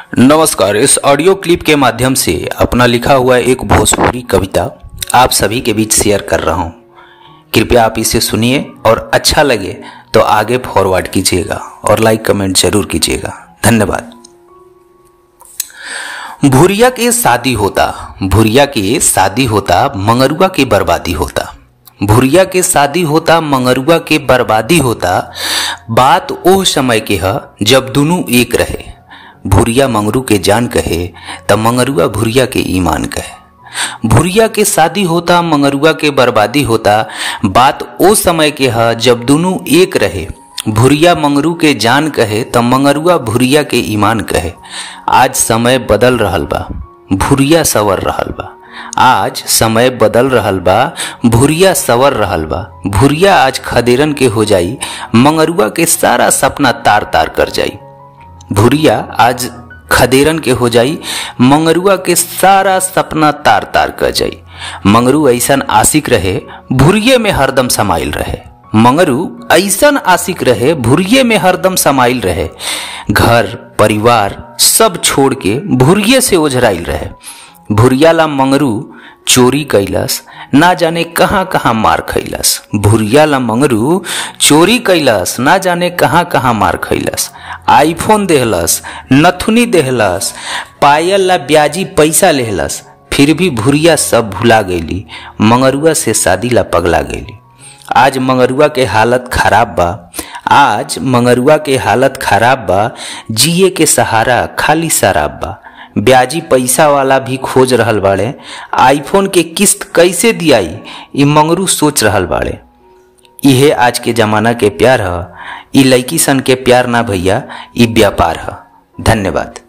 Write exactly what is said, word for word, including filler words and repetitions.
नमस्कार। इस audio clip के माध्यम से अपना लिखा हुआ एक भोजपुरी कविता आप सभी के बीच शेयर कर रहा हूं। कृपया आप इसे सुनिए और अच्छा लगे तो आगे फॉरवर्ड कीजिएगा और लाइक कमेंट जरूर कीजिएगा। धन्यवाद। भुरिया के शादी होता, भुरिया के शादी होता, मंगरुआ के बर्बादी होता। भुरिया के शादी होता, मंगरुआ के बर्बादी होता। बात ओह समय के ह जब दोनों एक रहे। भुरिया मंगरू के जान कहे तब मंगरुआ भुरिया के ईमान कहे। भुरिया के शादी होता, मंगरुआ के बर्बादी होता। बात ओ समय के ह जब दोनों एक रहे। भुरिया मंगरू के जान कहे तब मंगरुआ भुरिया के ईमान कहे। आज समय बदल रहल बा, भुरिया सवर रहल बा। आज समय बदल रहल बा, भुरिया सवर रहल बा। भुरिया आज खदेरन के हो जाई, मंगरुआ के सारा सपना तार तार कर जाई। भुरिया आज खदेरन के हो जाई, मंगरुआ के सारा सपना तार तार कर जाई। मंगरू ऐसन आशिक रहे, भुरिये में हरदम समाइल रहे। मंगरू ऐसन आशिक रहे, भुरिये में हरदम समाइल रहे। घर परिवार सब छोड़ के भुरिये से ओझराइल रहे। भुरिया ला मंगरू चोरी कैलस, ना जाने कहां कहां मार खैलस। भुरिया ला मंगरू चोरी कैलस, ना जाने कहां कहां मार खैलस। आईफोन देहलस, नथुनी देहलस, पायल ला ब्याजी पैसा लेहलस। फिर भी भुरिया सब भुला गईली, मंगरुआ से शादी ला पगला गईली। आज मंगरुआ के हालत खराब बा, आज मंगरुआ के हालत खराब बा। जिए के सहारा खाली शराब बा। ब्याजी पैसा वाला भी खोज रहल बाड़े, आईफोन के किस्त कैसे दियाई ई मंगरू सोच रहल बाड़े। इहे आज के जमाना के प्यार ह, ई लड़की सन के प्यार ना भैया, ई व्यापार ह। धन्यवाद।